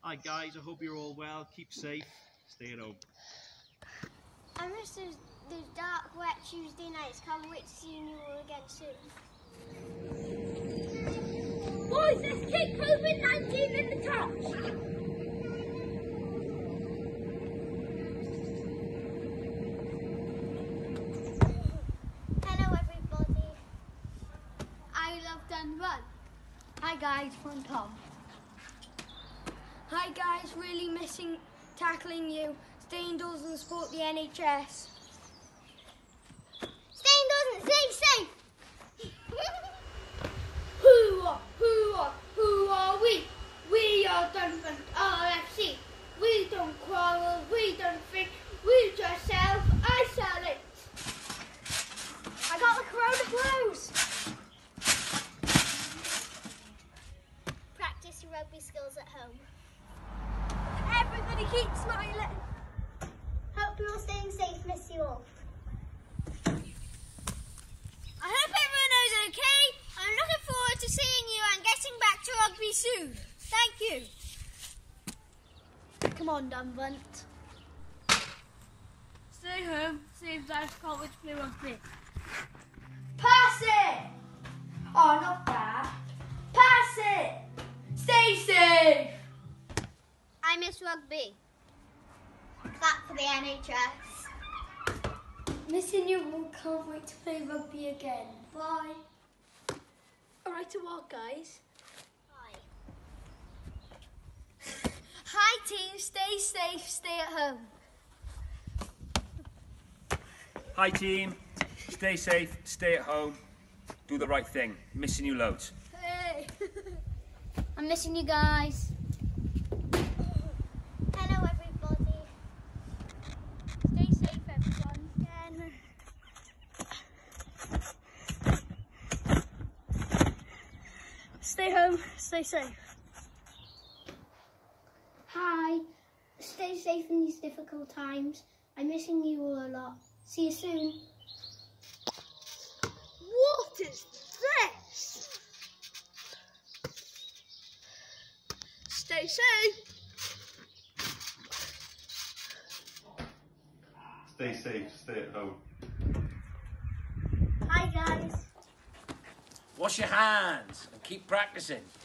Hi guys, I hope you're all well. Keep safe. Stay at home. I miss those dark, wet Tuesday nights. Can't wait to see you all again soon. Boys, let's kick COVID-19 in the touch. Hello everybody. I love Dunvant. Hi guys, from Tom. Hi guys, really missing tackling you. Stay indoors and support the NHS. Stay indoors and stay safe. Who are we? We are Dunvant RFc. We don't quarrel, we don't think, we just self-isolate. I got the corona blues. Practice your rugby skills at home. Everybody keep smiling. Hope you're all staying safe. Miss you all. I hope everyone is okay. I'm looking forward to seeing you and getting back to rugby soon. Thank you. Come on, Dunvant. Stay home, save lives, college, play rugby. Pass it! Oh, not that. Pass it! Stay safe! I miss rugby. Clap for the NHS. Missing you all, can't wait to play rugby again. Bye. Alright to walk, guys. Bye. Hi team, stay safe, stay at home. Hi team, stay safe, stay at home, do the right thing. Missing you loads. Hey! I'm missing you guys. Hello everybody. Stay safe, everyone. Again. Stay home, stay safe. Hi. Stay safe in these difficult times. I'm missing you all a lot. See you soon. What is this? Stay safe. Stay safe, stay at home. Hi guys. Wash your hands and keep practicing.